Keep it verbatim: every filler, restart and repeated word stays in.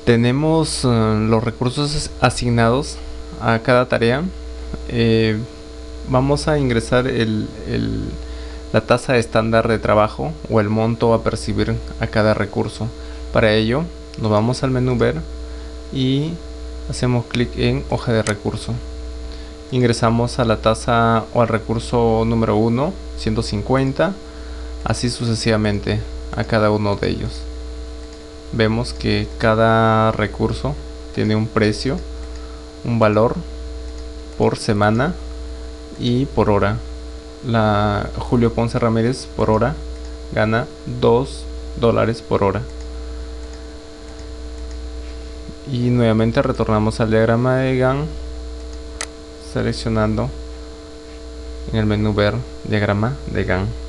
Tenemos uh, los recursos asignados a cada tarea. Eh, vamos a ingresar el, el, la tasa estándar de trabajo o el monto a percibir a cada recurso. Para ello nos vamos al menú ver y hacemos clic en hoja de recurso. Ingresamos a la tasa o al recurso número uno, ciento cincuenta, así sucesivamente a cada uno de ellos. Vemos que cada recurso tiene un precio, un valor por semana y por hora. La Julio Ponce Ramírez por hora gana dos dólares por hora. Y nuevamente retornamos al diagrama de Gantt, seleccionando en el menú ver diagrama de Gantt.